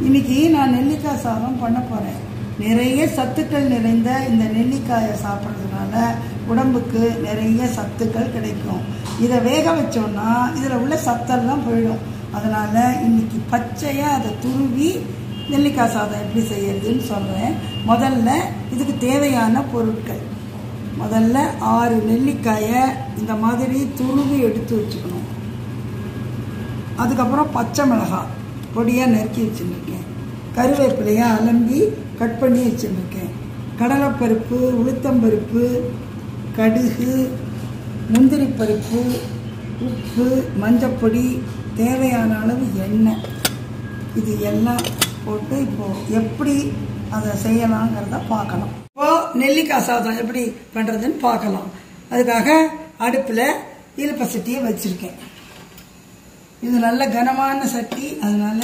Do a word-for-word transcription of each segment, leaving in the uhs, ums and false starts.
இன்னைக்கு நான் நெல்லிக்காய் சாதம் பண்ண போகிறேன். நிறைய சத்துக்கள் நிறைந்த இந்த நெல்லிக்காயை சாப்பிட்றதுனால உடம்புக்கு நிறைய சத்துக்கள் கிடைக்கும். இதை வேக வச்சோன்னா இதில் உள்ள சத்தெல்லாம் போயிடும். அதனால் இன்னைக்கு பச்சையாக அதை துருவி நெல்லிக்காய் சாதம் எப்படி செய்யறதுன்னு சொல்கிறேன். முதல்ல இதுக்கு தேவையான பொருட்கள், முதல்ல ஆறு நெல்லிக்காயை இந்த மாதிரி துருவி எடுத்து வச்சுக்கணும். அதுக்கப்புறம் பச்சை மிளகாய் பொடியாக நறுக்கி வச்சுருக்கேன். கருவேப்பிலையை அலம்பி கட் பண்ணி வச்சுருக்கேன். கடலைப்பருப்பு, உளுத்தம்பருப்பு, கடுகு, முந்திரி பருப்பு, உப்பு, மஞ்சப்பொடி, தேவையான அளவு எண்ணெய், இது எல்லாம் போட்டு இப்போது எப்படி அதை செய்யலாங்கிறத பார்க்கலாம். இப்போது நெல்லிக்காய் சாதம் எப்படி பண்ணுறதுன்னு பார்க்கலாம். அதுக்காக அடுப்பில் இலுப்பை சட்டியை வச்சுருக்கேன். இது நல்ல கனமான சட்டி, அதனால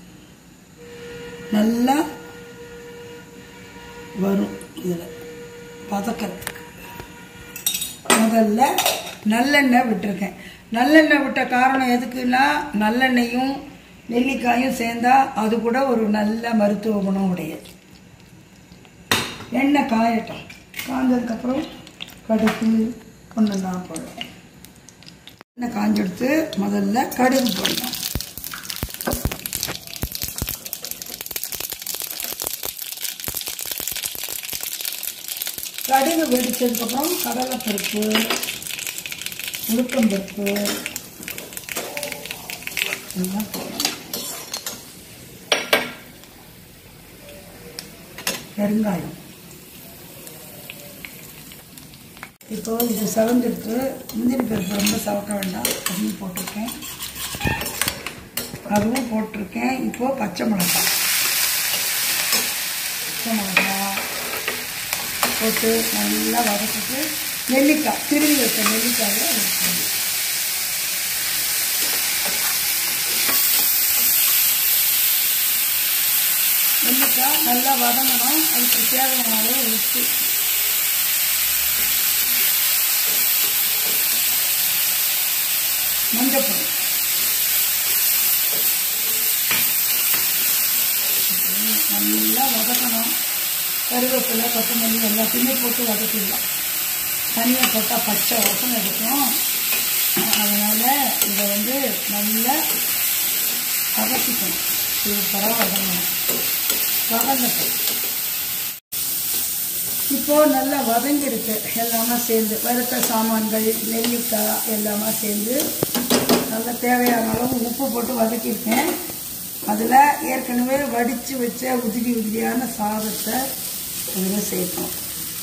நல்லா வரும். இதில் பதக்கிறதுக்கு முதல்ல நல்லெண்ணெய் விட்டுருக்கேன். நல்லெண்ணெய் விட்ட காரணம் எதுக்குன்னா, நல்லெண்ணெயும் நெல்லிக்காயும் சேர்ந்தா அது கூட ஒரு நல்ல மருத்துவ குணம் உடையது. எண்ணெய் காயட்டும். காஞ்சதுக்கப்புறம் கடுகு ஒன்று நான் போடுவேன். எண்ணெய் காஞ்செடுத்து முதல்ல கடுகு போடணும். கடுகு வெடிச்சதுக்கப்புறம் கடலைப்பருப்பு, உளுத்தம்பருப்பு எல்லாம் போடணும். பெருங்காயம். இப்போ இது செவந்துருக்கு. முந்திரி பருப்பு ரொம்ப சவக்க வேண்டாம், அதையும் போட்டிருக்கேன். அதுவும் போட்டிருக்கேன். இப்போது பச்சை மிளகாய் பச்சை மிளகாய் போட்டு நல்லா வதக்கிட்டு நெல்லிக்காய் திருவி வைக்க நெல்லிக்காயை வைக்கணும். நெல்லிக்காய் நல்லா வதங்கணும். அதுக்கு தேவையான அளவு உப்பு, மஞ்சப்பொடி, நல்லா வதக்கணும். கருவேப்பிலை, கொத்தமல்லி எல்லாத்தையுமே போட்டு வதக்கிடலாம். தனியாக போட்டால் பச்சை வாசனை இருக்கும். அதனால் இதை வந்து நல்லா வதக்கிக்கணும். சூப்பராக வதங்கணும். வதங்கட்டும். இப்போது நல்லா வதங்கிருக்கு. எல்லாமே சேர்ந்து வறுத்த சாமான்கள், நெல்லிக்காய் எல்லாமே சேர்ந்து நல்லா தேவையான அளவு உப்பு போட்டு வதக்கியிருக்கேன். அதில் ஏற்கனவே வடித்து வச்ச உதிரி உதிரியான சாதத்தை அதில் சேர்க்கணும்.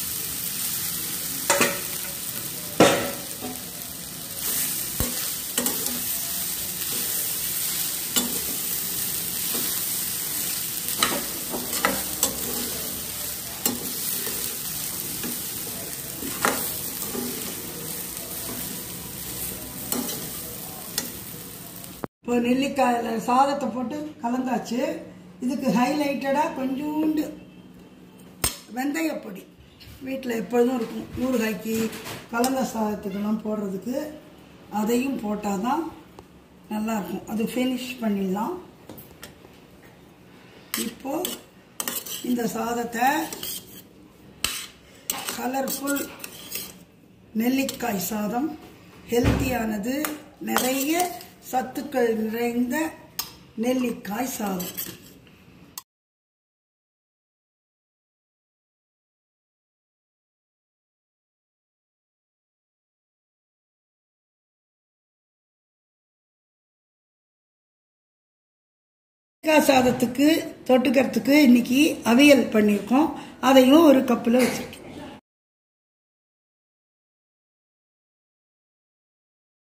இப்போ நெல்லிக்காயில் சாதத்தை போட்டு கலந்தாச்சு. இதுக்கு ஹைலைட்டடாக கொஞ்சோண்டு வெந்தயப்பொடி வீட்டில் எப்பொழுதும் இருக்கும். ஊறுகாய்க்கு, கலந்த சாதத்துக்கெல்லாம் போடுறதுக்கு அதையும் போட்டால் தான் நல்லாயிருக்கும். அது ஃபினிஷ் பண்ணிடலாம். இப்போது இந்த சாதத்தை கலர்ஃபுல் நெல்லிக்காய் சாதம், ஹெல்த்தியானது, நிறைய சத்துக்கள் நிறைந்த நெல்லிக்காய் சாதம். நெல்லிக்காய் சாதத்துக்கு தொட்டுக்கிறதுக்கு இன்னைக்கு அவியல் பண்ணியிருக்கோம். அதையும் ஒரு கப்பில் வச்சுருக்கேன்.